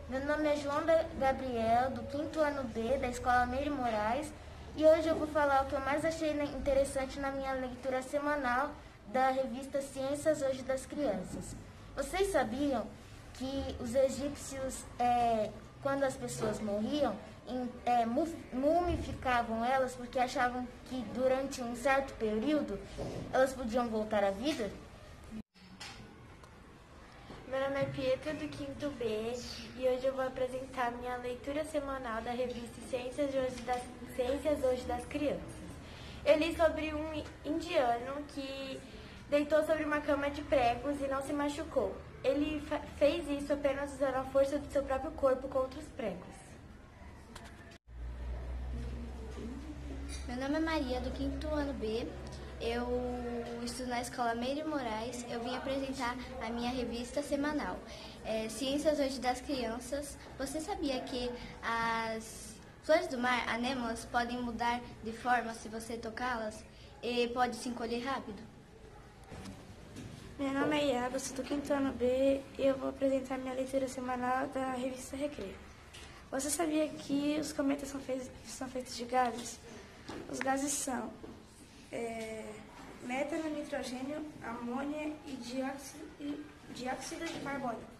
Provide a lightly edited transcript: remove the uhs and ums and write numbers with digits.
Meu nome é João Gabriel, do 5º ano B, da Escola Meire Moraes, e hoje eu vou falar o que eu mais achei interessante na minha leitura semanal da revista Ciências Hoje das Crianças. Vocês sabiam que os egípcios, quando as pessoas morriam, mumificavam elas porque achavam que durante um certo período elas podiam voltar à vida? Meu nome é Pietra, do 5º B, e hoje eu vou apresentar minha leitura semanal da revista Ciências Hoje das Crianças. Eu li sobre um indiano que deitou sobre uma cama de pregos e não se machucou. Ele fez isso apenas usando a força do seu próprio corpo contra os pregos. Meu nome é Maria, do 5º ano B. Eu estudo na Escola Meire Moraes. Eu vim apresentar a minha revista semanal, Ciências Hoje das Crianças. Você sabia que as flores do mar, anêmonas, podem mudar de forma se você tocá-las e pode se encolher rápido? Meu nome é Iago, sou do 5º ano B e eu vou apresentar minha leitura semanal da revista Recreio. Você sabia que os cometas são feitos de gases? Os gases são metano, nitrogênio, amônia e dióxido de carbono.